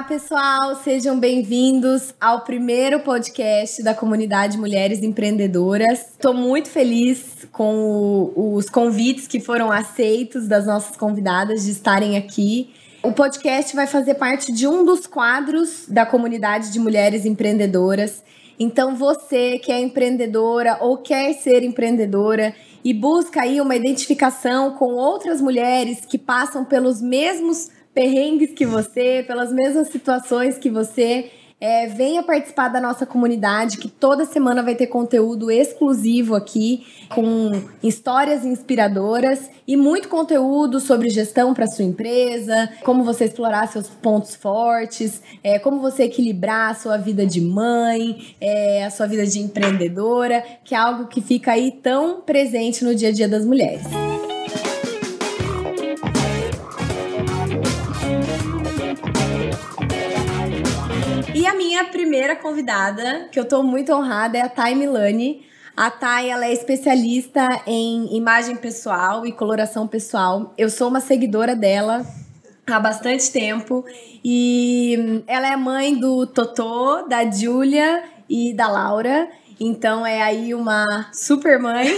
pessoal, sejam bem-vindos ao primeiro podcast da comunidade Mulheres Empreendedoras. Estou muito feliz com os convites que foram aceitos das nossas convidadas de estarem aqui. O podcast vai fazer parte de um dos quadros da comunidade de mulheres empreendedoras. Então, você que é empreendedora ou quer ser empreendedora e busca aí uma identificação com outras mulheres que passam pelos mesmos perrengues que você, pelas mesmas situações que você, venha participar da nossa comunidade, que toda semana vai ter conteúdo exclusivo aqui, com histórias inspiradoras e muito conteúdo sobre gestão para sua empresa, como você explorar seus pontos fortes, como você equilibrar a sua vida de mãe, a sua vida de empreendedora, que é algo que fica aí tão presente no dia a dia das mulheres. E a minha primeira convidada, que eu tô muito honrada, é a Thay Milani. A Thay, ela é especialista em imagem pessoal e coloração pessoal. Eu sou uma seguidora dela há bastante tempo. E ela é mãe do Totô, da Júlia e da Laura. Então, é aí uma super mãe.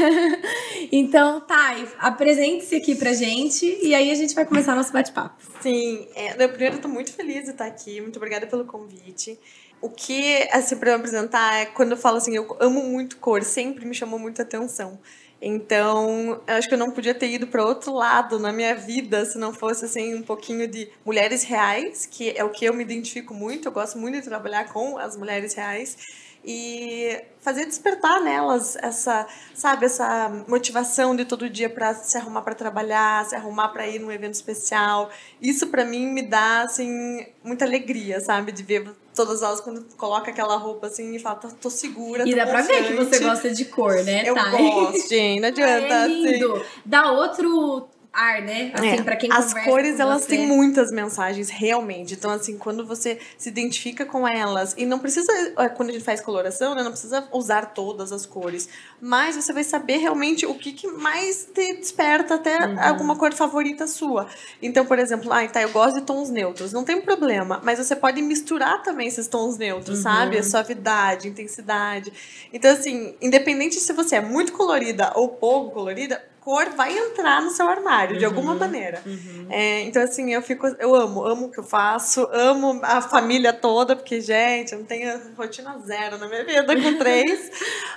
Então, Thay, apresente-se aqui pra gente e aí a gente vai começar nosso bate-papo. Sim, primeiro eu tô muito feliz de estar aqui, muito obrigada pelo convite. O que, assim, pra eu apresentar é quando eu falo assim, eu amo muito cor, sempre me chamou muita atenção. Então, eu acho que eu não podia ter ido para outro lado na minha vida se não fosse, assim, um pouquinho de mulheres reais, que é o que eu me identifico muito, eu gosto muito de trabalhar com as mulheres reais. E fazer despertar nelas essa motivação de todo dia para se arrumar para trabalhar, se arrumar para ir num evento especial. Isso para mim me dá assim muita alegria, sabe, de ver todas elas quando coloca aquela roupa assim e fala, tô segura, tô E dá confiante. Pra ver que você gosta de cor, né, Eu gosto, gente, não adianta. É lindo. Assim. Dá outro ar, né? Assim, pra quem as conversa cores, com elas você. têm muitas mensagens, realmente. Então, assim, quando você se identifica com elas, e não precisa, quando a gente faz coloração, né, não precisa usar todas as cores, mas você vai saber realmente o que mais te desperta até alguma cor favorita sua. Então, por exemplo, eu gosto de tons neutros, não tem problema, mas você pode misturar também esses tons neutros, sabe? A suavidade, intensidade. Então, assim, independente se você é muito colorida ou pouco colorida, cor vai entrar no seu armário, de alguma maneira. Então, assim, eu amo o que eu faço, amo a família toda, porque, gente, eu não tenho rotina zero na minha vida com 3,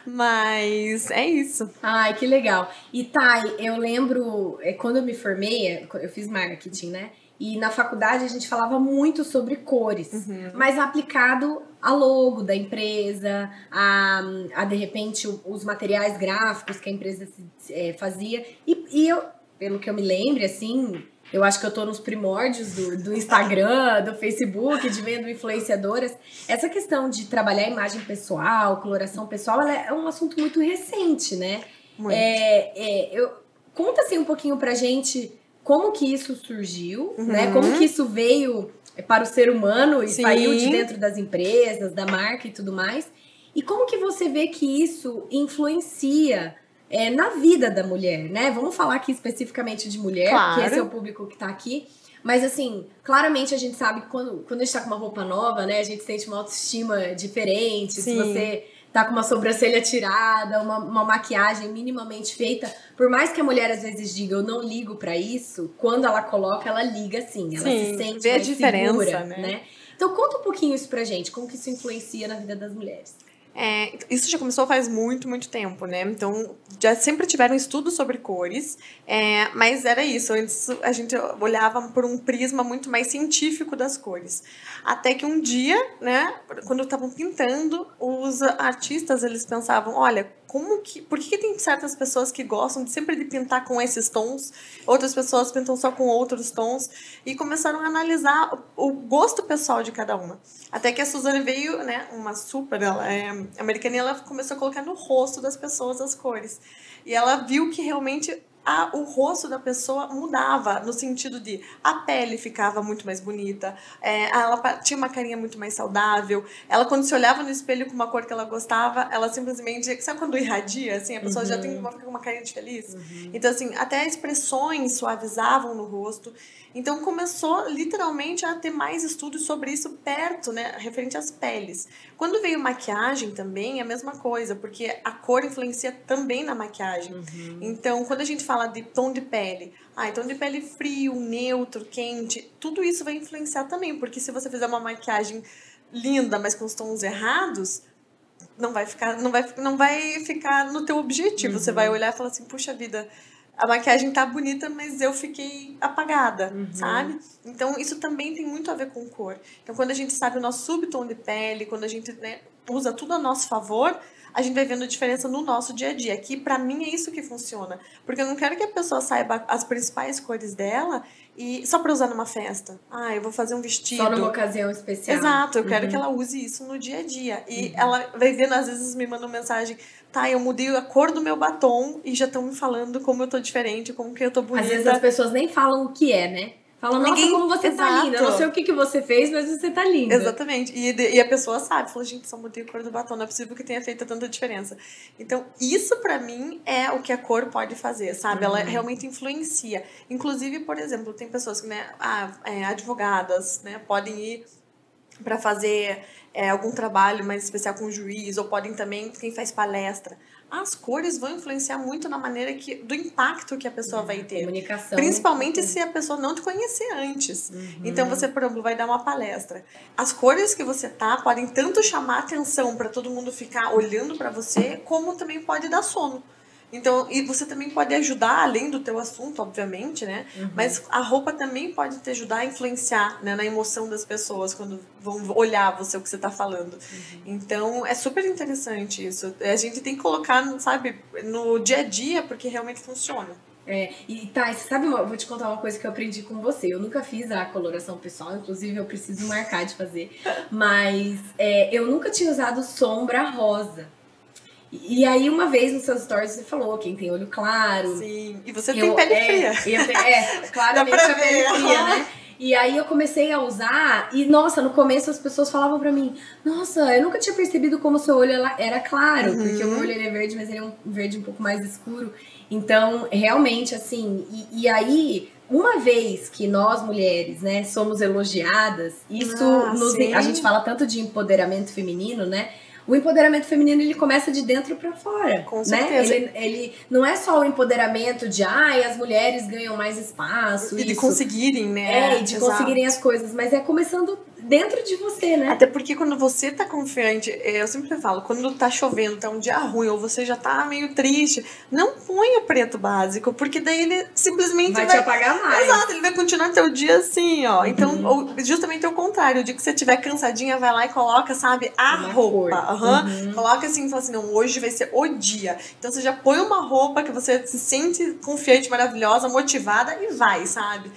mas é isso. Ai, que legal. E, Thay, eu lembro, quando eu me formei, eu fiz marketing, né? E na faculdade a gente falava muito sobre cores, mas aplicado a logo da empresa, a de repente, os materiais gráficos que a empresa fazia. E eu, pelo que eu me lembro, assim, eu acho que eu tô nos primórdios do Instagram, do Facebook, de vendo influenciadoras. Essa questão de trabalhar a imagem pessoal, coloração pessoal, ela é um assunto muito recente, né? Muito. Conta assim um pouquinho pra gente como que isso surgiu, né? Como que isso veio para o ser humano e saiu de dentro das empresas, da marca e tudo mais. E como que você vê que isso influencia na vida da mulher, né? Vamos falar aqui especificamente de mulher, porque esse é o público que tá aqui. Mas, assim, claramente a gente sabe que quando a gente tá com uma roupa nova, né? A gente sente uma autoestima diferente. Sim. Se você tá com uma sobrancelha tirada, uma maquiagem minimamente feita. Por mais que a mulher às vezes diga, eu não ligo pra isso, quando ela coloca, ela liga sim. Ela se sente vê mais a diferença, segura, né? Então conta um pouquinho isso pra gente, como que isso influencia na vida das mulheres. Isso já começou faz muito, muito tempo, né? Então, já sempre tiveram estudos sobre cores, mas era isso. Antes a gente olhava por um prisma muito mais científico das cores. Até que um dia, né, quando estavam pintando, os artistas, eles pensavam, olha, por que tem certas pessoas que gostam sempre de pintar com esses tons, outras pessoas pintam só com outros tons, e começaram a analisar o gosto pessoal de cada uma. Até que a Suzane veio, né, uma super, ela é americana, e ela começou a colocar no rosto das pessoas as cores. E ela viu que realmente o rosto da pessoa mudava, no sentido de a pele ficava muito mais bonita, ela tinha uma carinha muito mais saudável, ela quando se olhava no espelho com uma cor que ela gostava, ela simplesmente, sabe quando irradia, assim, a pessoa já fica com uma carinha de feliz? Então, assim, até expressões suavizavam no rosto. Então, começou literalmente a ter mais estudos sobre isso perto, né, referente às peles. Quando veio maquiagem também, é a mesma coisa, porque a cor influencia também na maquiagem. Então, quando a gente fala de tom de pele, tom de pele frio, neutro, quente, tudo isso vai influenciar também, porque se você fizer uma maquiagem linda, mas com os tons errados, não vai ficar no teu objetivo. Você vai olhar e falar assim, puxa vida, a maquiagem tá bonita, mas eu fiquei apagada, sabe? Então, isso também tem muito a ver com cor. Então, quando a gente sabe o nosso subtom de pele, quando a gente, né, usa tudo a nosso favor, a gente vai vendo a diferença no nosso dia a dia. Que, pra mim, é isso que funciona. Porque eu não quero que a pessoa saiba as principais cores dela e só pra usar numa festa. Eu vou fazer um vestido. Só numa ocasião especial. Exato, eu quero que ela use isso no dia a dia. E ela vai vendo, às vezes me manda uma mensagem, eu mudei a cor do meu batom e já estão me falando como eu tô diferente, como que eu tô bonita. Às vezes as pessoas nem falam o que é, né? Falam, nossa, como você tá linda. Eu não sei o que você fez, mas você tá linda. Exatamente. E a pessoa sabe. Fala, gente, só mudei a cor do batom. Não é possível que tenha feito tanta diferença. Então, isso pra mim é o que a cor pode fazer, sabe? Ela realmente influencia. Inclusive, por exemplo, tem pessoas que, né, advogadas, né, podem ir para fazer algum trabalho mais especial com o juiz, ou podem também, quem faz palestra. As cores vão influenciar muito na maneira do impacto que a pessoa vai ter. Comunicação. Principalmente se a pessoa não te conhecer antes. Então, você, por exemplo, vai dar uma palestra. As cores que você podem tanto chamar atenção para todo mundo ficar olhando para você, como também pode dar sono. Então, e você também pode ajudar, além do teu assunto, obviamente, né? Mas a roupa também pode te ajudar a influenciar, né, na emoção das pessoas quando vão olhar você, o que você tá falando. Então, é super interessante isso. A gente tem que colocar, sabe, no dia a dia, porque realmente funciona. E você sabe, eu vou te contar uma coisa que eu aprendi com você. Eu nunca fiz a coloração pessoal, inclusive eu preciso marcar de fazer. Mas eu nunca tinha usado sombra rosa. E aí, uma vez nos seus stories, você falou, quem tem olho claro... Sim, e você tem pele fria. Claramente a pele fria, né? E aí, eu comecei a usar e, nossa, no começo as pessoas falavam pra mim, nossa, eu nunca tinha percebido como o seu olho era claro, porque o meu olho ele é verde, mas ele é um verde um pouco mais escuro. Então, realmente, assim, e aí... Uma vez que nós, mulheres, né, somos elogiadas, isso a gente fala tanto de empoderamento feminino, né? O empoderamento feminino, ele começa de dentro pra fora, com certeza. Né? Ele não é só o empoderamento de, as mulheres ganham mais espaço. E de conseguirem, né? E de conseguirem as coisas, mas é começando dentro de você, né? Até porque quando você tá confiante, eu sempre falo, quando tá chovendo, tá um dia ruim, ou você já tá meio triste, não ponha preto básico, porque daí ele simplesmente vai te apagar mais. Exato, ele vai continuar teu dia assim, ó. Então, justamente o contrário, o dia que você estiver cansadinha, vai lá e coloca, sabe, a roupa. Coloca assim e fala assim, não, hoje vai ser o dia. Então você já põe uma roupa que você se sente confiante, maravilhosa, motivada e vai, sabe?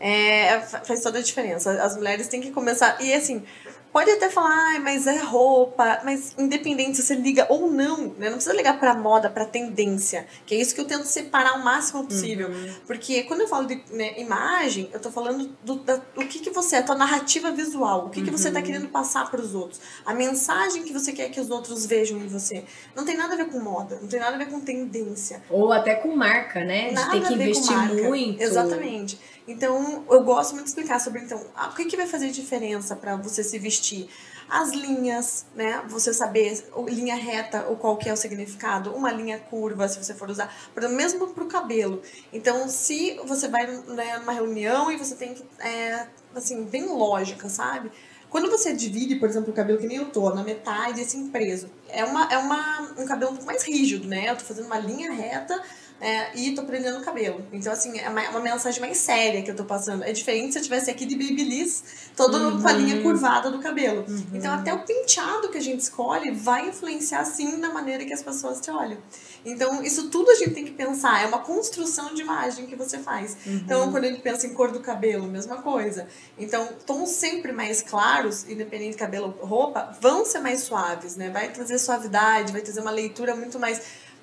Faz toda a diferença. As mulheres têm que começar. E assim, pode até falar, mas é roupa, mas independente se você liga ou não, né? Não precisa ligar pra moda, pra tendência, que é isso que eu tento separar o máximo possível. Porque quando eu falo de, né, imagem, eu tô falando do que você é, a tua narrativa visual, o que você tá querendo passar pros outros, a mensagem que você quer que os outros vejam em você. Não tem nada a ver com moda, não tem nada a ver com tendência. Ou até com marca, né? Nada de ter que investir muito. Exatamente. Então, eu gosto muito de explicar sobre, o que vai fazer diferença para você se vestir? As linhas, né? Você saber linha reta, ou qual que é o significado. Uma linha curva, se você for usar. Mesmo pro cabelo. Então, se você vai, né, numa reunião e você tem que, assim, bem lógica, sabe? Quando você divide, por exemplo, o cabelo que nem eu tô, na metade, assim, preso. É um cabelo um pouco mais rígido, né? Eu tô fazendo uma linha reta, e tô prendendo o cabelo. Então, assim, é uma mensagem mais séria que eu tô passando. É diferente se eu tivesse aqui de Babyliss, toda com a linha curvada do cabelo. Então, até o penteado que a gente escolhe vai influenciar, sim, na maneira que as pessoas te olham. Então, isso tudo a gente tem que pensar. É uma construção de imagem que você faz. Então, quando a gente pensa em cor do cabelo, mesma coisa. Então, tons sempre mais claros, independente de cabelo ou roupa, vão ser mais suaves, né? Vai trazer suavidade, vai trazer uma leitura muito mais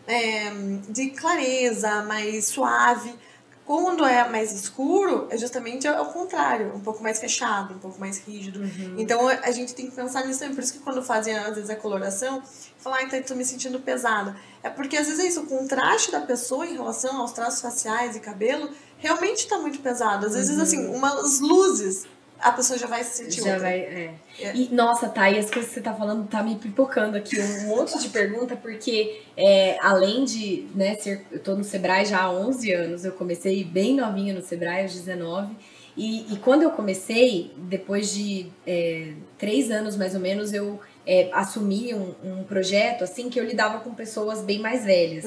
de clareza, mais suave. Quando é mais escuro, é justamente ao contrário, um pouco mais fechado, um pouco mais rígido. Então a gente tem que pensar nisso também. Por isso que quando fazem, às vezes, a coloração, falam, então tô me sentindo pesada. É porque às vezes é isso, o contraste da pessoa em relação aos traços faciais e cabelo realmente tá muito pesado. Às vezes, assim, umas luzes, a pessoa já vai se sentir Já outra. vai, E, nossa, Thay, as coisas que você tá falando tá me pipocando aqui um monte de pergunta, porque além de, né, eu tô no Sebrae já há 11 anos, eu comecei bem novinha no Sebrae, aos 19, e quando eu comecei, depois de 3 anos mais ou menos, eu assumi um projeto, assim, que eu lidava com pessoas bem mais velhas.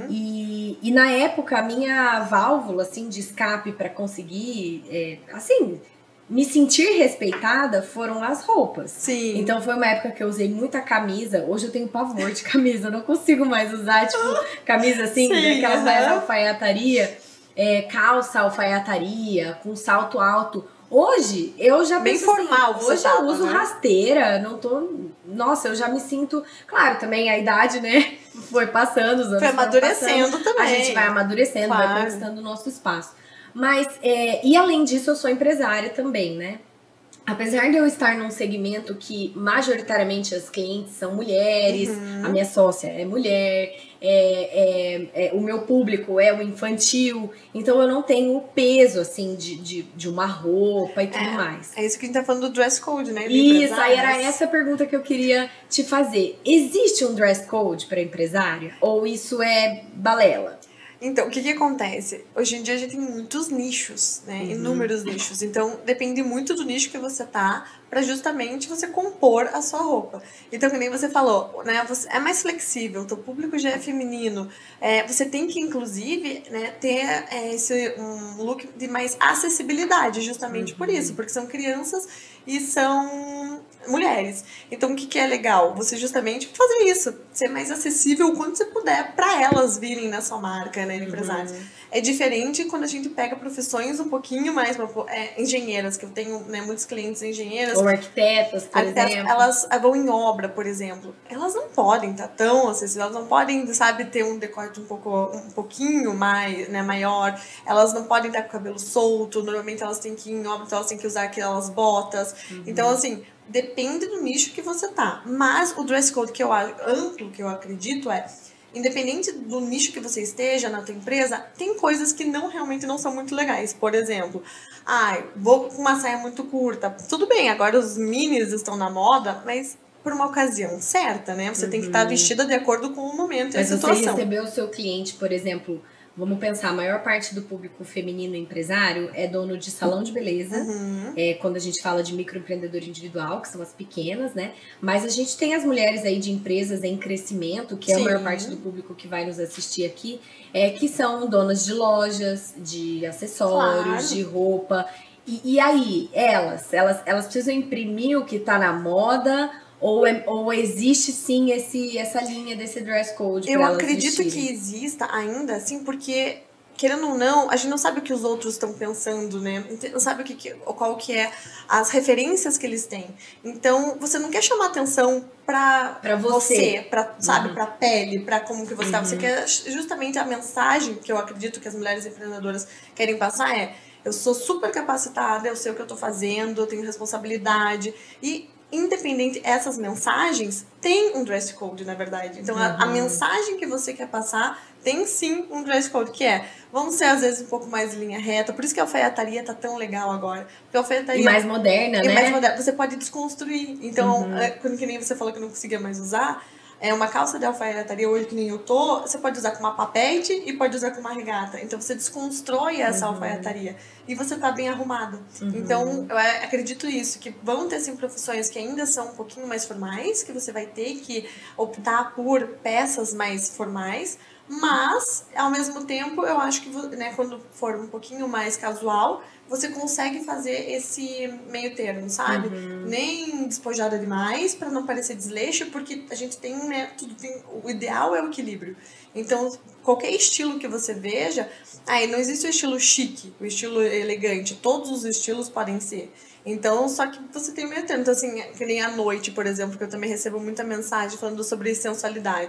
E na época, a minha válvula, assim, de escape para conseguir, assim, me sentir respeitada foram as roupas. Sim. Então foi uma época que eu usei muita camisa. Hoje eu tenho pavor de camisa, eu não consigo mais usar, tipo, camisa assim, daquelas mais alfaiataria, calça alfaiataria, com salto alto. Hoje eu já bem penso formal, assim, hoje eu uso rasteira, não tô. Nossa, eu já me sinto. Claro, também a idade, né? Foi passando, os anos foi amadurecendo passando, também. A gente vai amadurecendo, claro. vai conquistando o nosso espaço. Mas, e além disso, eu sou empresária também, né? Apesar de eu estar num segmento que majoritariamente as clientes são mulheres, a minha sócia é mulher, o meu público é o infantil, então eu não tenho o peso, assim, de uma roupa e tudo mais. É isso que a gente tá falando do dress code, né? Isso, aí era essa a pergunta que eu queria te fazer. Existe um dress code para empresária? Ou isso é balela? Então, o que acontece? Hoje em dia a gente tem muitos nichos, né? Inúmeros nichos. Então, depende muito do nicho que você tá para justamente você compor a sua roupa. Então, que nem você falou, né? Você é mais flexível, o teu público já é feminino. Você tem que, inclusive, né, ter um look de mais acessibilidade, justamente por isso. Porque são crianças e são mulheres. Então, o que é legal? Você justamente fazer isso. Ser mais acessível o quanto você puder para elas virem na sua marca, né, empresários. É diferente quando a gente pega profissões um pouquinho mais engenheiras, que eu tenho, né, muitos clientes engenheiras. Ou arquitetas, por exemplo. Elas vão em obra, por exemplo. Elas não podem estar tão acessíveis, elas não podem, sabe, ter um decote um pouquinho mais, né, maior. Elas não podem estar com o cabelo solto. Normalmente elas têm que ir em obra, então elas têm que usar aquelas botas. Então, assim, depende do nicho que você tá. Mas o dress code que eu amplo, que eu acredito independente do nicho que você esteja na tua empresa, tem coisas que realmente não são muito legais. Por exemplo, vou com uma saia muito curta. Tudo bem, agora os minis estão na moda, mas por uma ocasião certa, né? Você tem que estar vestida de acordo com o momento e a situação. Mas você recebeu o seu cliente, por exemplo, vamos pensar, a maior parte do público feminino empresário é dono de salão de beleza, quando a gente fala de microempreendedor individual, que são as pequenas, né? Mas a gente tem as mulheres aí de empresas em crescimento, que é a maior parte do público que vai nos assistir aqui, que são donas de lojas, de acessórios, de roupa. E aí, elas precisam imprimir o que tá na moda, ou existe sim essa linha desse dress code? Eu acredito que exista ainda, assim, porque, querendo ou não, a gente não sabe o que os outros estão pensando, né? Não sabe qual que é as referências que eles têm. Então, você não quer chamar atenção pra você, sabe, pra pele, pra como que você tá. Você quer justamente a mensagem que eu acredito que as mulheres empreendedoras querem passar eu sou super capacitada, eu sei o que eu tô fazendo, eu tenho responsabilidade e independente essas mensagens, tem um dress code, na verdade. Então, a mensagem que você quer passar tem sim um dress code, que vamos ser às vezes um pouco mais linha reta, por isso que a alfaiataria tá tão legal agora. Porque a alfaiataria mais moderna, né? Mais moderna. Você pode desconstruir. Então, quando que nem você falou que não conseguia mais usar, uma calça de alfaiataria hoje que nem eu tô, você pode usar com uma papete e pode usar com uma regata. Então você desconstrói essa alfaiataria e você tá bem arrumada. Então eu acredito isso, que vão ter sim profissões que ainda são um pouquinho mais formais, que você vai ter que optar por peças mais formais, mas ao mesmo tempo eu acho que, né, quando for um pouquinho mais casual, você consegue fazer esse meio termo, sabe? Nem despojada demais para não parecer desleixo, porque a gente tem, né, o ideal é o equilíbrio. Então, qualquer estilo que você veja, não existe o estilo chique, o estilo elegante, todos os estilos podem ser. Então, só que você tem meio termo. Então, assim, que nem à noite, por exemplo, que eu também recebo muita mensagem falando sobre sensualidade.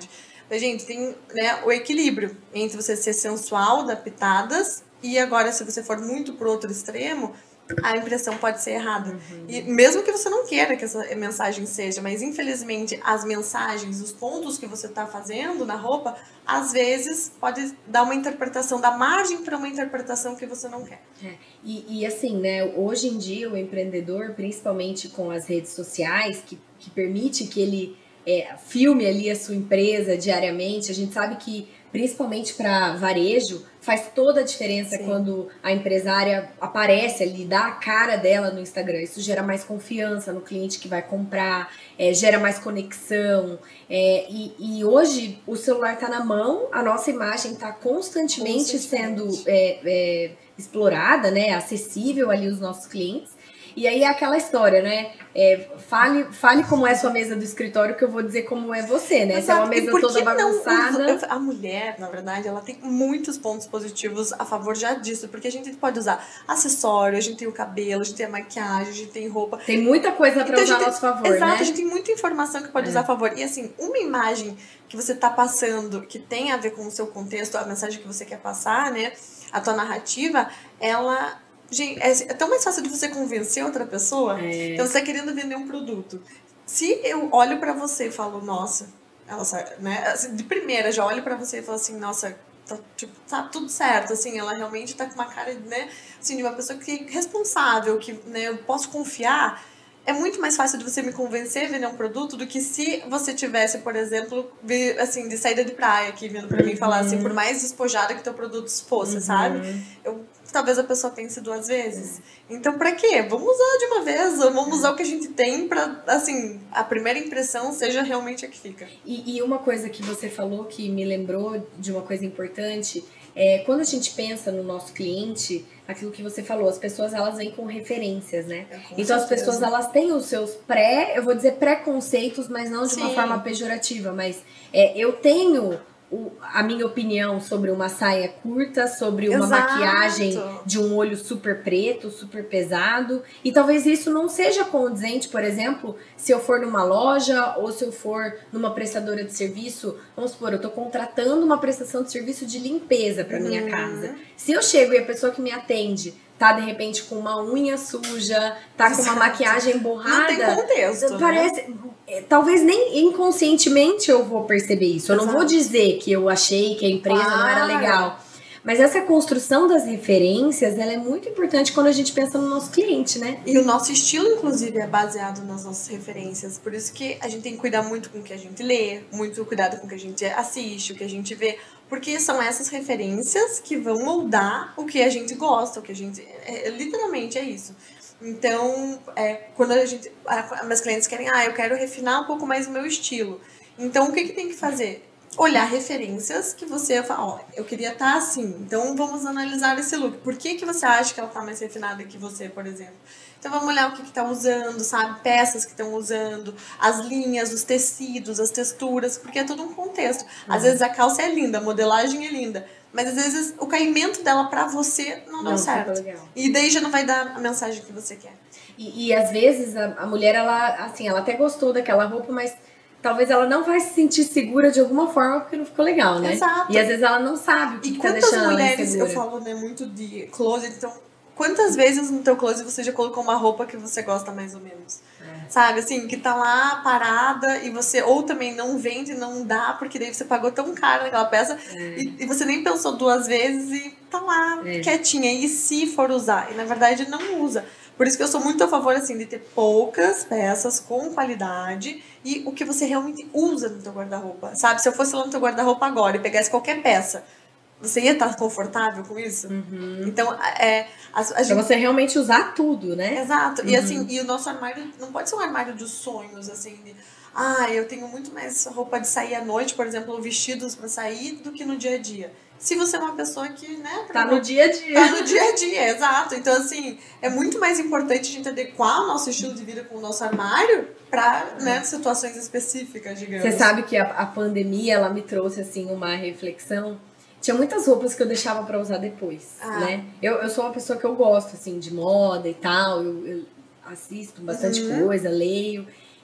Mas, gente, tem, né, o equilíbrio entre você ser sensual, dar pitadas, e agora, se você for muito pro outro extremo, a impressão pode ser errada. E mesmo que você não queira que essa mensagem seja, mas infelizmente as mensagens, os pontos que você está fazendo na roupa, às vezes pode dar uma interpretação, dar margem para uma interpretação que você não quer. E assim, né, hoje em dia o empreendedor, principalmente com as redes sociais, que permite que ele filme ali a sua empresa diariamente, a gente sabe que principalmente para varejo, faz toda a diferença. Sim. Quando a empresária aparece ali, dá a cara dela no Instagram. Isso gera mais confiança no cliente que vai comprar, gera mais conexão. E hoje o celular está na mão, a nossa imagem está constantemente sendo explorada, né? Acessível ali aos nossos clientes. E aí é aquela história, né? Fale como é a sua mesa do escritório, que eu vou dizer como é você, né? Se é uma mesa toda bagunçada. A mulher, na verdade, ela tem muitos pontos positivos a favor já disso, porque a gente pode usar acessório, a gente tem o cabelo, a gente tem a maquiagem, a gente tem roupa. Tem muita coisa pra usar a nosso favor, exato, né? A gente tem muita informação que pode usar a favor. E assim, uma imagem que você tá passando, que tem a ver com o seu contexto, a mensagem que você quer passar, né? A tua narrativa, ela... Gente, é tão mais fácil de você convencer outra pessoa. Então, você tá querendo vender um produto. Se eu olho pra você e falo, nossa, ela, né? Assim, de primeira, já olho pra você e falo assim, nossa, tá tudo certo, assim, ela realmente tá com uma cara, né? Assim, de uma pessoa que é responsável, que, né, eu posso confiar. É muito mais fácil de você me convencer a vender um produto do que se você tivesse, por exemplo, assim, de saída de praia aqui, vindo pra mim falar assim, por mais despojada que teu produto fosse, sabe? Talvez a pessoa pense duas vezes. Então, pra quê? Vamos usar de uma vez, vamos usar o que a gente tem pra, assim, a primeira impressão seja realmente a que fica. E uma coisa que você falou que me lembrou de uma coisa importante, quando a gente pensa no nosso cliente, aquilo que você falou, as pessoas elas vêm com referências, né? Então as pessoas elas têm os seus eu vou dizer preconceitos, mas não de uma forma pejorativa, mas eu tenho a minha opinião sobre uma saia curta, sobre uma maquiagem de um olho super preto, super pesado. E talvez isso não seja condizente, por exemplo, se eu for numa loja ou se eu for numa prestadora de serviço. Vamos supor, eu tô contratando uma prestação de serviço de limpeza para minha casa. Se eu chego e a pessoa que me atende tá de repente com uma unha suja, tá com uma maquiagem borrada, não tem contexto, parece, talvez nem inconscientemente eu vou perceber isso. Eu não vou dizer que eu achei que a empresa não era legal. Mas essa construção das referências, ela é muito importante quando a gente pensa no nosso cliente, né? E o nosso estilo, inclusive, é baseado nas nossas referências. Por isso que a gente tem que cuidar muito com o que a gente lê, muito cuidado com o que a gente assiste, o que a gente vê. Porque são essas referências que vão moldar o que a gente gosta, o que a gente... literalmente é isso. Então, quando meus clientes querem, eu quero refinar um pouco mais o meu estilo. Então, o que tem que fazer? Olhar referências que você fala, eu queria estar assim, então vamos analisar esse look. Por que você acha que ela está mais refinada que você, por exemplo? Então vamos olhar o que está usando, sabe? Peças que estão usando, as linhas, os tecidos, as texturas, porque é todo um contexto. Às vezes a calça é linda, a modelagem é linda, mas às vezes o caimento dela pra você não deu certo. E daí já não vai dar a mensagem que você quer. E às vezes a mulher, ela até gostou daquela roupa, mas talvez ela não vai se sentir segura de alguma forma porque não ficou legal, né? Exato. E às vezes ela não sabe o que tá deixando ela insegura. E quantas mulheres, eu falo, né, muito de closet, então quantas vezes no teu closet você já colocou uma roupa que você gosta mais ou menos? Sabe, assim, que tá lá parada e você ou também não vende, não dá, porque daí você pagou tão caro naquela peça e você nem pensou duas vezes e tá lá quietinha. E se for usar? E na verdade não usa. Por isso que eu sou muito a favor, assim, de ter poucas peças com qualidade e o que você realmente usa no teu guarda-roupa, sabe? Se eu fosse lá no teu guarda-roupa agora e pegasse qualquer peça, você ia estar confortável com isso? Então, a gente... Pra você realmente usar tudo, né? Exato. E assim, e o nosso armário não pode ser um armário dos sonhos, assim, de... eu tenho muito mais roupa de sair à noite, por exemplo, ou vestidos pra sair, do que no dia a dia. Se você é uma pessoa que, né... Tá no dia a dia. Tá no dia a dia, exato. Então, assim, é muito mais importante a gente adequar o nosso estilo de vida com o nosso armário pra, né, situações específicas, digamos. Você sabe que a pandemia, ela me trouxe, assim, uma reflexão. Tinha muitas roupas que eu deixava pra usar depois, né? Eu sou uma pessoa que eu gosto, assim, de moda e tal. Eu assisto bastante coisa, leio.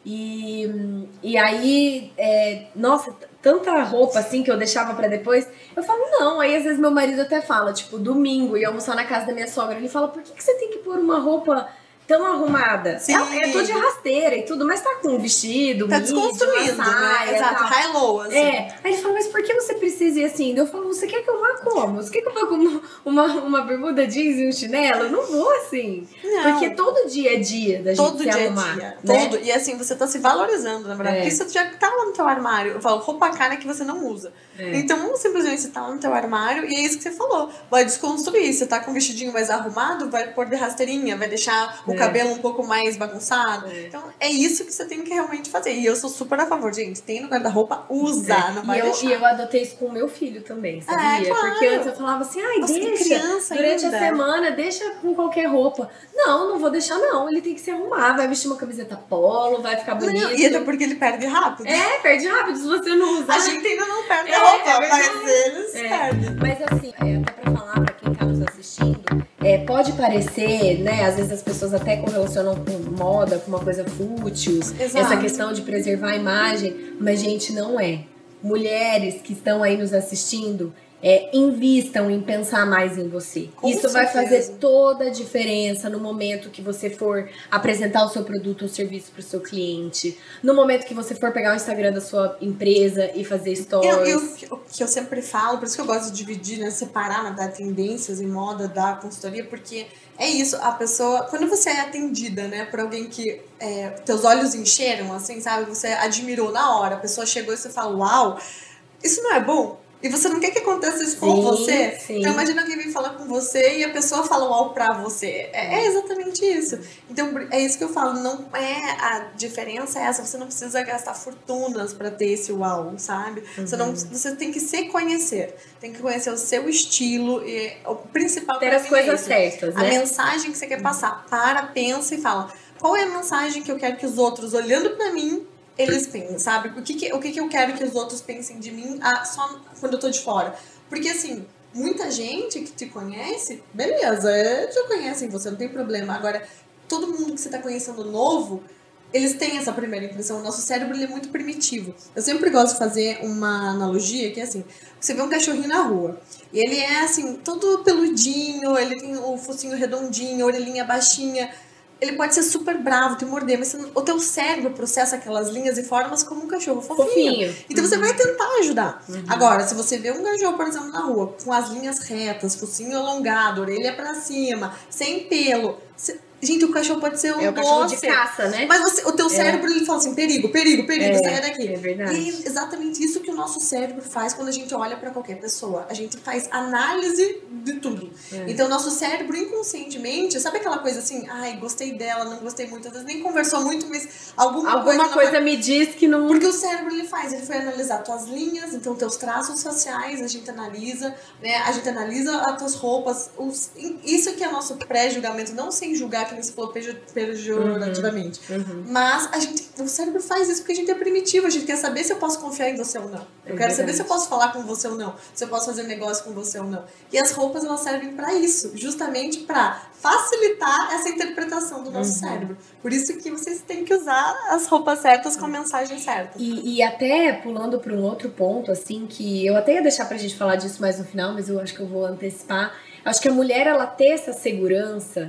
E aí, nossa, tanta roupa assim que eu deixava pra depois. Eu falo, não. Aí às vezes meu marido até fala, tipo, domingo, e almoçar na casa da minha sogra. Ele fala, por que você tem que pôr uma roupa tão arrumada? Sim. Eu tô de rasteira e tudo, mas tá com um vestido, tá midi, desconstruindo, uma saia, né? Exato, high low, assim. Aí ele fala, mas por que você precisa ir assim? Eu falo, você quer que eu vá como? Você quer que eu vá com uma bermuda jeans e um chinelo? Eu não vou assim. Não. Porque todo dia é dia da gente se arrumar. Dia. Né? E assim, você tá se valorizando, na verdade. Porque isso já tá lá no teu armário. Eu falo, roupa cara que você não usa. Então, simplesmente, você tá lá no teu armário e é isso que você falou. Vai desconstruir. Você tá com um vestidinho mais arrumado, vai pôr de rasteirinha, vai deixar o cabelo um pouco mais bagunçado. Então, é isso que você tem que realmente fazer. E eu sou super a favor, gente. Tem no guarda-roupa, usa, não vai deixar. E eu adotei isso com o meu filho também, sabia? Claro. Porque antes eu falava assim, ai, nossa, deixa, durante a semana, deixa com qualquer roupa. Não vou deixar não, ele tem que se arrumar, vai vestir uma camiseta polo, vai ficar bonito. Não, e até porque ele perde rápido. Perde rápido, se você não usar. A gente ainda não perde a roupa, mas eles perdem. Mas assim, até pra falar pra quem tá nos assistindo, pode parecer, né, às vezes as pessoas até correlacionam com moda, com uma coisa fútil, essa questão de preservar a imagem, mas gente, não é. Mulheres que estão aí nos assistindo, invistam em pensar mais em você. Isso vai fazer toda a diferença no momento que você for apresentar o seu produto ou serviço para o seu cliente, no momento que você for pegar o Instagram da sua empresa e fazer stories. O que eu sempre falo, por isso que eu gosto de dividir, né, separar da tendências em moda da consultoria, porque é isso, a pessoa, quando você é atendida, né, por alguém que teus olhos encheram, assim, sabe, você admirou na hora, a pessoa chegou e você fala, uau, isso não é bom? E você não quer que aconteça isso com você? Sim. Então imagina alguém vem falar com você e a pessoa fala uau pra você. É exatamente isso. Então é isso que eu falo. Não a diferença é essa. Você não precisa gastar fortunas pra ter esse uau, sabe? Você tem que se conhecer. Tem que conhecer o seu estilo. E o principal ter as coisas certas, né? A mensagem que você quer passar. Pensa e fala. Qual é a mensagem que eu quero que os outros, olhando pra mim, eles pensam, sabe? O que eu quero que os outros pensem de mim só quando eu tô de fora? Porque, assim, muita gente que te conhece, beleza, já conhecem você, não tem problema. Agora, todo mundo que você tá conhecendo novo, eles têm essa primeira impressão. O nosso cérebro, ele é muito primitivo. Eu sempre gosto de fazer uma analogia que é assim, você vê um cachorrinho na rua, e ele é, assim, todo peludinho, ele tem o focinho redondinho, a orelhinha baixinha. Ele pode ser super bravo, te morder, mas o teu cérebro processa aquelas linhas e formas como um cachorro fofinho. Então você vai tentar ajudar. Agora, se você vê um cachorro, por exemplo, na rua, com as linhas retas, focinho alongado, orelha pra cima, sem pelo... Gente, o cachorro pode ser um cachorro de caça, né? Mas o teu cérebro, ele fala assim, perigo, sai daqui. É verdade. E é exatamente isso que o nosso cérebro faz quando a gente olha pra qualquer pessoa. A gente faz análise de tudo. Então, o nosso cérebro, inconscientemente, sabe aquela coisa assim, ai, gostei dela, não gostei muito, às vezes nem conversou muito, mas alguma coisa me diz que não... Porque o cérebro, ele foi analisar tuas linhas, então teus traços faciais, a gente analisa, né? A gente analisa as tuas roupas, isso aqui é nosso pré-julgamento, não sem julgar, que nem se falou pejorativamente. Mas o cérebro faz isso porque a gente é primitivo, a gente quer saber se eu posso confiar em você ou não. Eu quero saber se eu posso falar com você ou não, se eu posso fazer negócio com você ou não. E as roupas, elas servem pra isso, justamente pra facilitar essa interpretação do nosso cérebro. Por isso que vocês têm que usar as roupas certas com a mensagem certa. E até pulando para um outro ponto, assim, que eu até ia deixar pra gente falar disso mais no final, mas eu acho que eu vou antecipar. Acho que a mulher, ela ter essa segurança,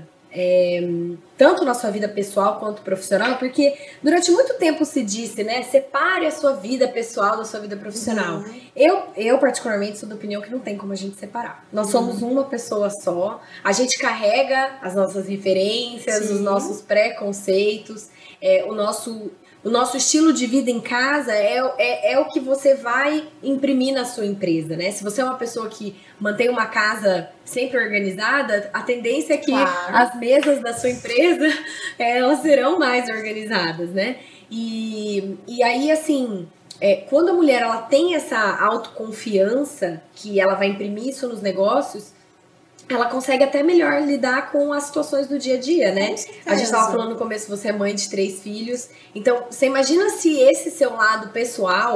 tanto na sua vida pessoal quanto profissional, porque durante muito tempo se disse, né, separe a sua vida pessoal da sua vida profissional. Eu particularmente sou da opinião que não tem como a gente separar. Nós somos uma pessoa só, a gente carrega as nossas referências, os nossos preconceitos, o nosso estilo de vida em casa é o que você vai imprimir na sua empresa, né? Se você é uma pessoa que mantém uma casa sempre organizada, a tendência é que as mesas da sua empresa, elas serão mais organizadas, né? E aí, assim, quando a mulher ela tem essa autoconfiança, que ela vai imprimir isso nos negócios, ela consegue até melhor lidar com as situações do dia a dia, né? A gente estava falando no começo, você é mãe de 3 filhos. Então, você imagina se esse seu lado pessoal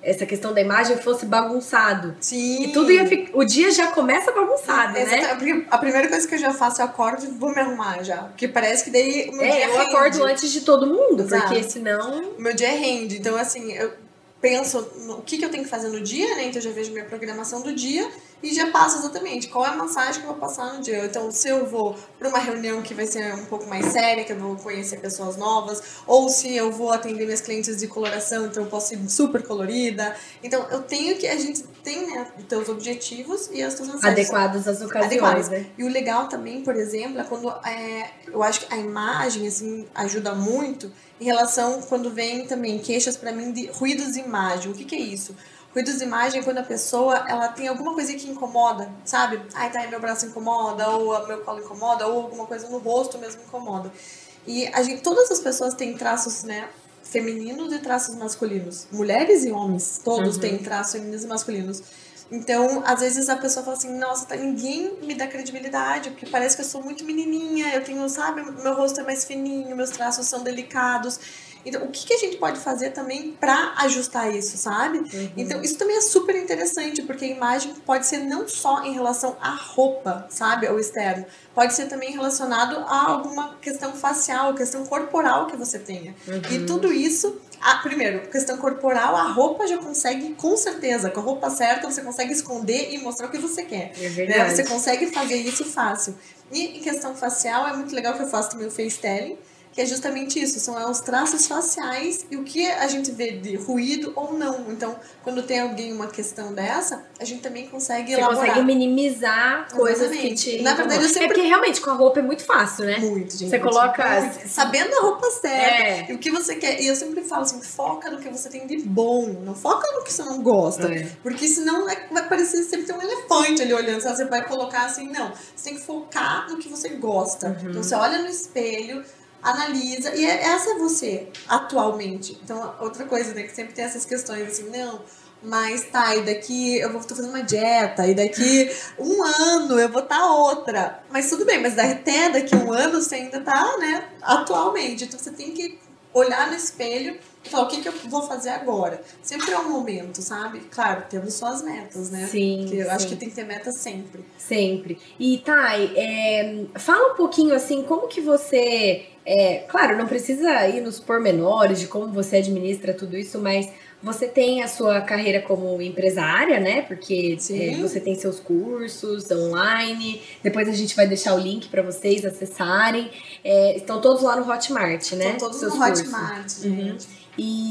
essa questão da imagem fosse bagunçado. Sim. E tudo ia ficar... O dia já começa bagunçado, né? Porque a primeira coisa que eu já faço, eu acordo e vou me arrumar já. Porque parece que daí o meu dia eu acordo antes de todo mundo, Exato. porque senão... O meu dia rende. Então, assim, eu penso no que eu tenho que fazer no dia, né? Então, eu já vejo minha programação do dia e já passo exatamente qual é a mensagem que eu vou passar no dia. Então, se eu vou para uma reunião que vai ser um pouco mais séria, que eu vou conhecer pessoas novas, ou se eu vou atender minhas clientes de coloração, então eu posso ir super colorida. Então, a gente tem, né, os teus objetivos e as tuas mensagens. Adequados às ocasiões, né? E o legal também, por exemplo, é quando eu acho que a imagem, assim, ajuda muito em relação quando vem também queixas para mim de ruídos de imagem. O que é isso? Ruídos de imagem é quando a pessoa, ela tem alguma coisa que incomoda, sabe? Ai, tá, meu braço incomoda, ou meu colo incomoda, ou alguma coisa no rosto mesmo incomoda. E todas as pessoas têm traços, né, femininos e traços masculinos. Mulheres e homens, todos têm traços femininos e masculinos. Então, às vezes a pessoa fala assim, nossa, ninguém me dá credibilidade, porque parece que eu sou muito menininha, eu tenho, sabe, meu rosto é mais fininho, meus traços são delicados. Então, o que a gente pode fazer também para ajustar isso, sabe? Então, isso também é super interessante, porque a imagem pode ser não só em relação à roupa, sabe? Ao externo. Pode ser também relacionado a alguma questão facial, questão corporal que você tenha. E tudo isso... primeiro, questão corporal, a roupa já consegue, com certeza, com a roupa certa, você consegue esconder e mostrar o que você quer. É verdade. Você consegue fazer isso fácil. E em questão facial, é muito legal que eu faço também o face telling, que é justamente isso, são os traços faciais e o que a gente vê de ruído ou não. Então, quando tem alguém uma questão dessa, a gente também consegue elaborar. Você consegue minimizar coisas que te... Na verdade, eu sempre... É porque realmente com a roupa é muito fácil, né? Muito, gente. Você coloca... Sabendo a roupa certa, e o que você quer. E eu sempre falo assim, foca no que você tem de bom, não foca no que você não gosta. Porque senão vai parecer sempre ter um elefante ali olhando, sabe? Você vai colocar assim, não. Você tem que focar no que você gosta. Então, você olha no espelho, analisa, e essa é você, atualmente. Então, outra coisa, né, que sempre tem essas questões, assim, não, mas tá, e daqui eu tô fazendo uma dieta, e daqui um ano eu vou tá outra. Mas tudo bem, mas até daqui a um ano você ainda tá, né, atualmente. Então, você tem que olhar no espelho e falar, o que eu vou fazer agora? Sempre é um momento, sabe? Claro, temos suas metas, né? Sim, porque eu acho que tem que ter metas sempre. Sempre. E, Thay, fala um pouquinho, assim, como que você... claro, não precisa ir nos pormenores de como você administra tudo isso, mas você tem a sua carreira como empresária, né? Porque você tem seus cursos online. Depois a gente vai deixar o link para vocês acessarem. Estão todos lá no Hotmart, né? Estão todos seus no Hotmart, gente.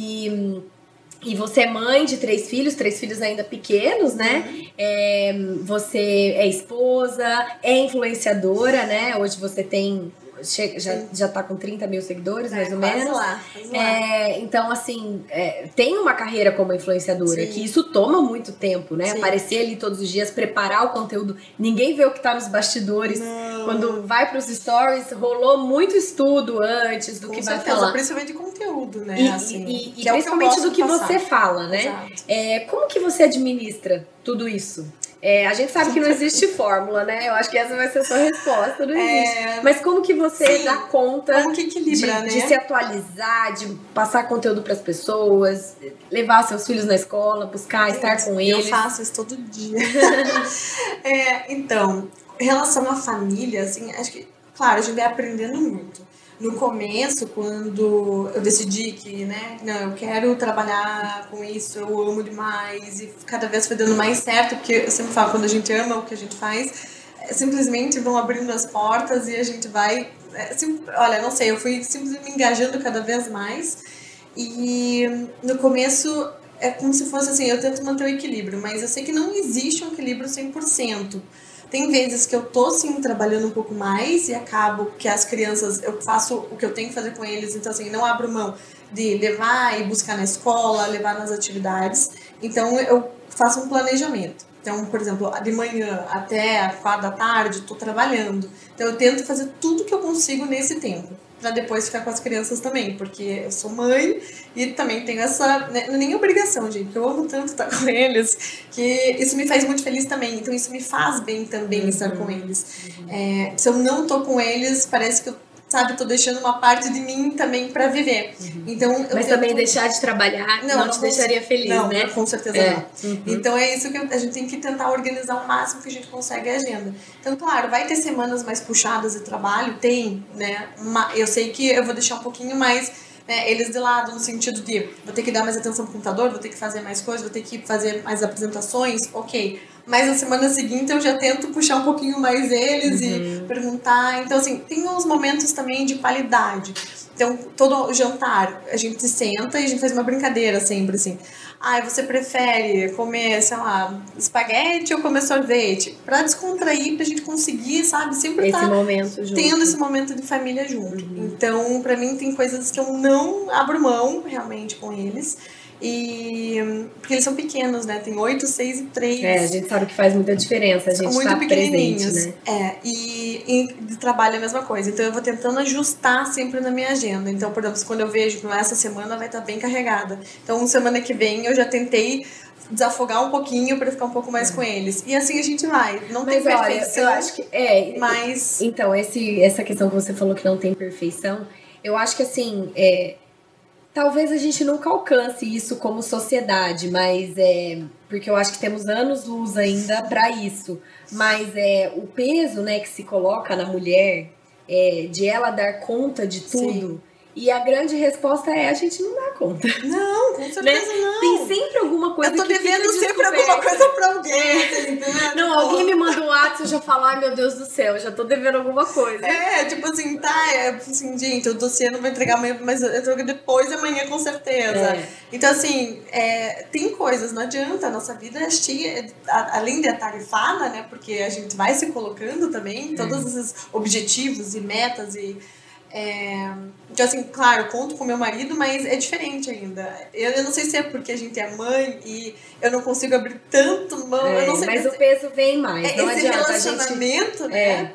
E você é mãe de 3 filhos ainda pequenos, né? Você é esposa, é influenciadora, né? Hoje você tem... Já tá com 30 mil seguidores, mais ou menos. Lá. Então, assim, tem uma carreira como influenciadora, que isso toma muito tempo, né? Sim. Aparecer ali todos os dias, preparar o conteúdo. Ninguém vê o que tá nos bastidores. Não. Quando vai pros stories, rolou muito estudo antes do que vai falar. Principalmente de conteúdo, né? E principalmente do que você fala, né? Como que você administra tudo isso? A gente sabe que não existe fórmula, né? Eu acho que essa vai ser a sua resposta, não existe. Mas como que você dá conta como que equilibra, de se atualizar, de passar conteúdo para as pessoas, levar seus filhos na escola, buscar, estar com eles? Eu faço isso todo dia. Então, em relação à família, assim, acho que, claro, a gente vai aprendendo muito. No começo, quando eu decidi que, né, não, eu quero trabalhar com isso, eu amo demais, e cada vez foi dando mais certo, porque eu sempre falo, quando a gente ama o que a gente faz, simplesmente vão abrindo as portas e a gente vai, olha, não sei, eu fui simplesmente me engajando cada vez mais, e no começo é como se fosse assim, eu tento manter o equilíbrio, mas eu sei que não existe um equilíbrio 100%. Tem vezes que eu tô, sim, trabalhando um pouco mais e acabo que as crianças, eu faço o que eu tenho que fazer com eles, então, assim, não abro mão de levar e buscar na escola, levar nas atividades. Então, eu faço um planejamento. Então, por exemplo, de manhã até a 4 da tarde, tô trabalhando. Então, eu tento fazer tudo que eu consigo nesse tempo, para depois ficar com as crianças também, porque eu sou mãe e também tenho essa, né, nem obrigação, gente, porque eu amo tanto estar com eles, que isso me faz muito feliz também, então isso me faz bem também estar com eles. Se eu não tô com eles, parece que eu sabe, tô deixando uma parte de mim também pra viver. Então, Mas também deixar de trabalhar não te deixaria feliz, não, né? Com certeza não. Então é isso que a gente tem que tentar organizar o máximo que a gente consegue a agenda. Então, claro, vai ter semanas mais puxadas de trabalho? Tem, né? Eu sei que eu vou deixar um pouquinho mais eles de lado, no sentido de vou ter que dar mais atenção pro computador, vou ter que fazer mais coisas, vou ter que fazer mais apresentações, ok. Mas na semana seguinte eu já tento puxar um pouquinho mais eles e perguntar. Então, assim, tem uns momentos também de qualidade. Então, todo jantar, a gente senta e a gente faz uma brincadeira sempre, assim. Você prefere comer, sei lá, espaguete ou comer sorvete? Pra descontrair, pra gente conseguir, sabe, sempre esse momento junto. Tendo esse momento de família junto. Então, pra mim, tem coisas que eu não abro mão, realmente, com eles. Porque eles são pequenos, né? Tem 8, 6 e 3. A gente sabe que faz muita diferença a gente muito tá pequenininhos, presente, né? E de trabalho é a mesma coisa. Então eu vou tentando ajustar sempre na minha agenda. Então, por exemplo, quando eu vejo que essa semana vai estar bem carregada. Então, semana que vem eu já tentei desafogar um pouquinho para ficar um pouco mais com eles. E assim a gente vai. Não tem perfeição. Olha, eu acho que mas então, essa questão que você falou que não tem perfeição, eu acho que assim, talvez a gente nunca alcance isso como sociedade, mas porque eu acho que temos anos-luz ainda para isso. Mas o peso, né, que se coloca na mulher, de ela dar conta de tudo. Sim. E a grande resposta é: a gente não dá conta. Não, com certeza não. Tem sempre alguma coisa que eu tô devendo sempre alguma coisa pra alguém. Não, alguém me manda um WhatsApp e eu já falo: ai meu Deus do céu, já tô devendo alguma coisa. Tipo assim, gente, o dossiê não vou entregar amanhã, mas eu entrego depois de amanhã com certeza. Então, assim, tem coisas, não adianta, a nossa vida é cheia, além de atarefada, né, porque a gente vai se colocando também, todos esses objetivos e metas então, assim, claro, conto com meu marido, mas é diferente ainda. Eu não sei se é porque a gente é mãe e eu não consigo abrir tanto mão. Eu não sei, mas o peso vem mais. Não esse adianta, relacionamento, né?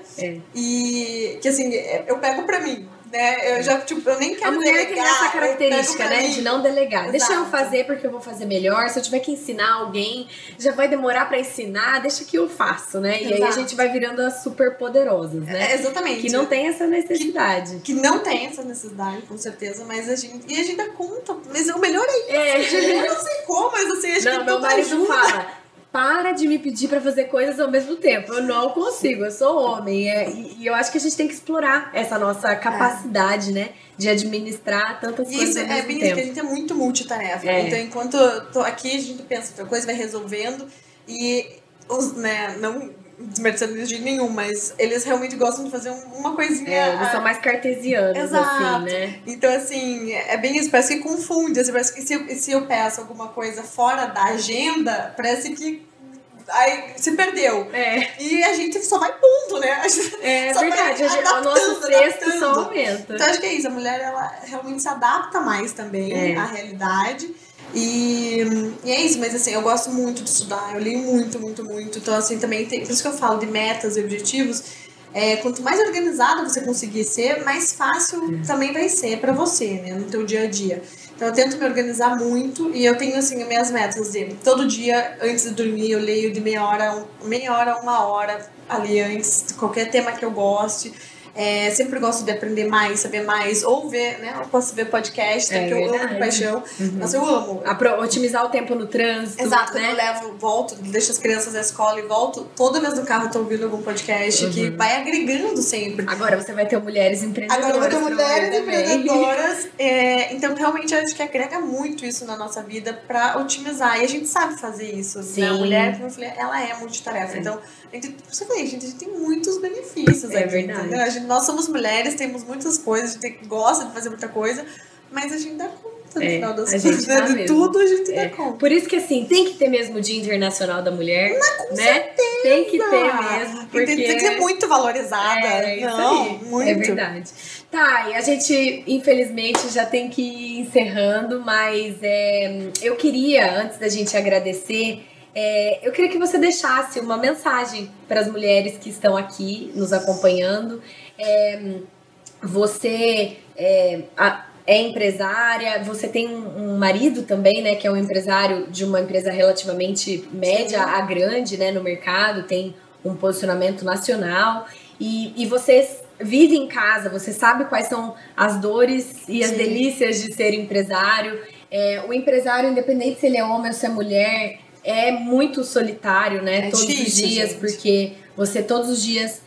E que assim, eu pego pra mim. Né? Eu nem quero delegar. A mulher tem essa característica, né? De não delegar. Exato. Deixa eu fazer porque eu vou fazer melhor. Se eu tiver que ensinar alguém, já vai demorar pra ensinar, deixa que eu faço, né? Exato. E aí a gente vai virando as super poderosas, né? Exatamente. Que não tem essa necessidade. Que não tem essa necessidade, com certeza, mas a gente dá conta. Mas o melhor é isso. Eu não sei como, mas assim, acho que meu marido fala: para de me pedir pra fazer coisas ao mesmo tempo. Eu não consigo, eu sou homem. E eu acho que a gente tem que explorar essa nossa capacidade, né? De administrar tantas coisas ao mesmo tempo. Isso, que a gente é muito multitarefa. Então, enquanto eu tô aqui, a gente pensa outra coisa, vai resolvendo. E, não desmerecendo de jeito nenhum, mas eles realmente gostam de fazer uma coisinha. Eles são mais cartesianos, assim, né? Então, assim, é bem isso, parece que confunde. Assim, parece que se eu peço alguma coisa fora da agenda, parece que aí se perdeu. E a gente só vai pondo, né? Verdade, o nosso texto só aumenta. Então, acho que é isso, a mulher, ela realmente se adapta mais também à realidade. E é isso, mas assim, eu gosto muito de estudar, eu leio muito, muito, muito. Então, assim, também tem, por isso que eu falo de metas e objetivos. Quanto mais organizada você conseguir ser, mais fácil também vai ser pra você, né, no teu dia a dia. Então eu tento me organizar muito e eu tenho assim as minhas metas de todo dia antes de dormir eu leio de meia hora a 1 hora ali antes de qualquer tema que eu goste. Sempre gosto de aprender mais, saber mais, ou ver, né? Eu posso ver podcast, que eu amo de paixão. Nossa, eu amo. Otimizar o tempo no trânsito. Exato, né? Quando eu volto, deixo as crianças na escola e volto, toda vez no carro eu tô ouvindo algum podcast que vai agregando sempre. Agora você vai ter mulheres empreendedoras. Agora eu vou ter mulheres empreendedoras. Então, realmente, eu acho que agrega muito isso na nossa vida pra otimizar. E a gente sabe fazer isso. Sim. Né? A mulher, como eu falei, ela é multitarefa. Então, você falei, a gente tem muitos benefícios aqui. Verdade. Entendeu? Nós somos mulheres, temos muitas coisas, a gente gosta de fazer muita coisa, mas a gente dá conta no final das contas, né? De tudo a gente dá conta. Por isso que, assim, tem que ter mesmo o Dia Internacional da Mulher, com né? certeza. Tem que ter mesmo, porque... Tem que ser muito valorizada. Isso aí. Muito. É verdade. Tá, e a gente, infelizmente, já tem que ir encerrando, mas eu queria, antes da gente agradecer... eu queria que você deixasse uma mensagem para as mulheres que estão aqui nos acompanhando. Você é empresária, você tem um marido também, né, que é um empresário de uma empresa relativamente média a grande, né, no mercado, tem um posicionamento nacional e você vive em casa, você sabe quais são as dores e as delícias de ser empresário. O empresário, independente se ele é homem ou se é mulher, é muito solitário, né? Todos os dias, gente. Porque você todos os dias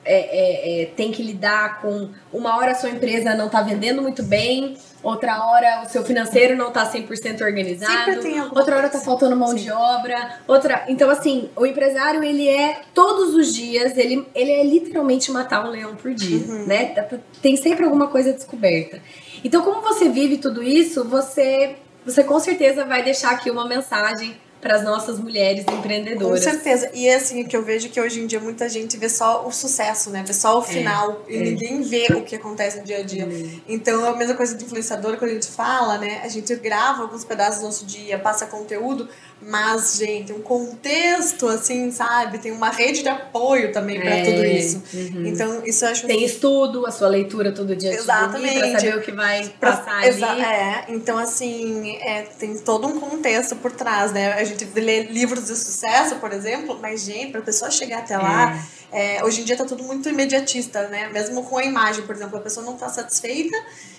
tem que lidar com... Uma hora a sua empresa não tá vendendo muito bem, outra hora o seu financeiro não tá 100% organizado, outra hora tá faltando mão de obra, Então, assim, o empresário, ele todos os dias, ele é literalmente matar um leão por dia, né? Tem sempre alguma coisa descoberta. Então, como você vive tudo isso, você com certeza vai deixar aqui uma mensagem para as nossas mulheres empreendedoras. Com certeza. E é assim, que eu vejo que hoje em dia muita gente vê só o sucesso, né? Vê só o final. E ninguém vê o que acontece no dia a dia. Então, é a mesma coisa do influenciador, quando a gente fala, né? A gente grava alguns pedaços do nosso dia, passa conteúdo, mas, gente, um contexto, assim, sabe? Tem uma rede de apoio também para tudo isso. Então, isso eu acho... Tem estudo, a sua leitura todo dia. Exatamente. Para saber o que vai passar ali. Então, assim, tem todo um contexto por trás, né? A gente lê livros de sucesso, por exemplo, mas, gente, pra pessoa chegar até lá, hoje em dia tá tudo muito imediatista, né? Mesmo com a imagem, por exemplo, a pessoa não tá satisfeita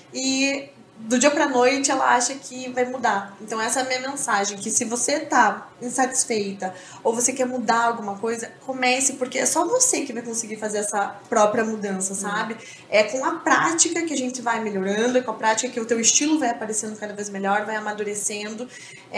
e do dia pra noite ela acha que vai mudar. Então essa é a minha mensagem, que se você tá insatisfeita ou você quer mudar alguma coisa, comece, porque é só você que vai conseguir fazer essa própria mudança, sabe? É com a prática que a gente vai melhorando, é com a prática que o teu estilo vai aparecendo cada vez melhor, vai amadurecendo.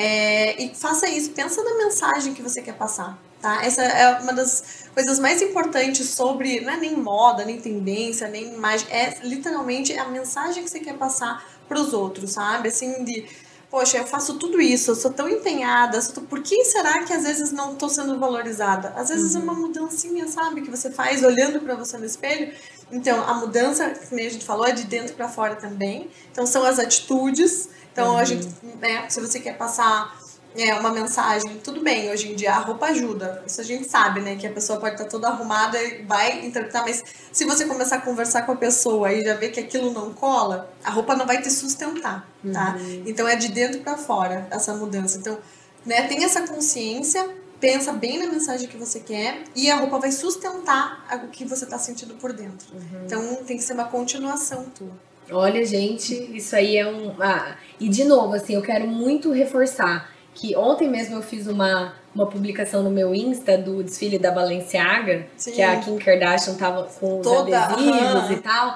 E faça isso, pensa na mensagem que você quer passar. Tá? Essa é uma das coisas mais importantes sobre, não é nem moda, nem tendência, nem imagem, é literalmente a mensagem que você quer passar para os outros, sabe? Assim, poxa, eu faço tudo isso, eu sou tão empenhada, por que será que às vezes não estou sendo valorizada? Às vezes é uma mudancinha, sabe, que você faz olhando para você no espelho. Então, a mudança, como a gente falou, é de dentro para fora também. Então, são as atitudes. Então, a gente, né, se você quer passar uma mensagem, tudo bem, hoje em dia a roupa ajuda, isso a gente sabe, né, que a pessoa pode estar toda arrumada e vai interpretar, mas se você começar a conversar com a pessoa e já ver que aquilo não cola, a roupa não vai te sustentar, tá? Então é de dentro para fora essa mudança. Então, né, tem essa consciência, pensa bem na mensagem que você quer e a roupa vai sustentar o que você tá sentindo por dentro. Então tem que ser uma continuação tua. Olha, gente, isso aí é e de novo, assim, eu quero muito reforçar que ontem mesmo eu fiz uma publicação no meu Insta do desfile da Balenciaga, que a Kim Kardashian tava com os adesivos e tal.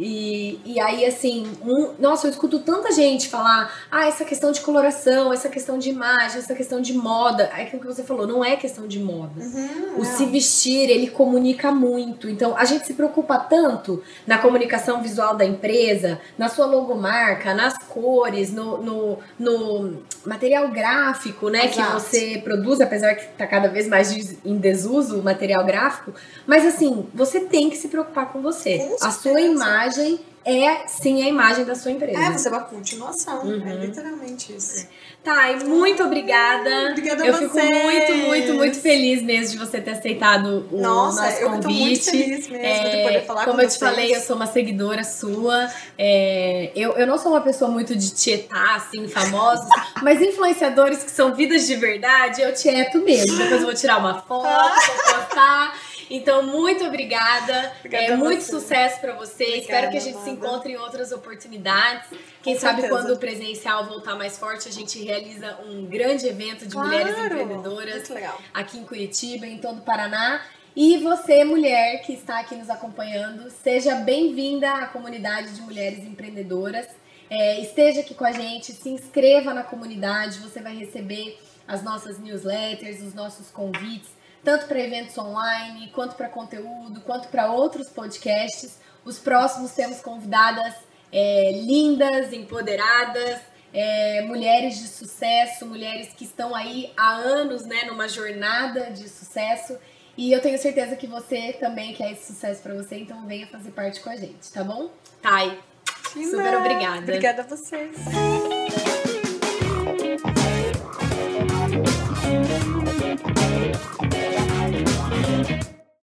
E aí, assim, nossa, eu escuto tanta gente falar, essa questão de coloração, essa questão de imagem, essa questão de moda. É aquilo que você falou, não é questão de moda. O se vestir, ele comunica muito. Então, a gente se preocupa tanto na comunicação visual da empresa, na sua logomarca, nas cores, no material gráfico, né, que você produz, apesar que tá cada vez mais em desuso o material gráfico. Mas, assim, você tem que se preocupar com você. A sua imagem é sim a imagem da sua empresa. Você é uma continuação. É literalmente isso. Tá, e muito obrigada. Obrigada eu a fico vocês. muito, muito, muito feliz mesmo de você ter aceitado o nosso convite. Eu tô muito feliz mesmo de poder falar com vocês. Como eu te falei, eu sou uma seguidora sua. Eu não sou uma pessoa muito de tietar, assim, famosos, mas influenciadores que são vidas de verdade, eu tieto mesmo. Depois eu vou tirar uma foto, vou postar. Então, muito obrigada. Muito sucesso pra você. Obrigada, espero que a gente se encontre em outras oportunidades. Quem sabe quando o presencial voltar mais forte, a gente realiza um grande evento de mulheres empreendedoras aqui em Curitiba, em todo o Paraná. E você, mulher que está aqui nos acompanhando, seja bem-vinda à comunidade de mulheres empreendedoras. Esteja aqui com a gente, se inscreva na comunidade, você vai receber as nossas newsletters, os nossos convites, tanto para eventos online, quanto para conteúdo, quanto para outros podcasts. Os próximos temos convidadas lindas, empoderadas, mulheres de sucesso, mulheres que estão aí há anos, né, numa jornada de sucesso. E eu tenho certeza que você também quer esse sucesso para você, então venha fazer parte com a gente, tá bom? Thay, super obrigada. Obrigada a vocês.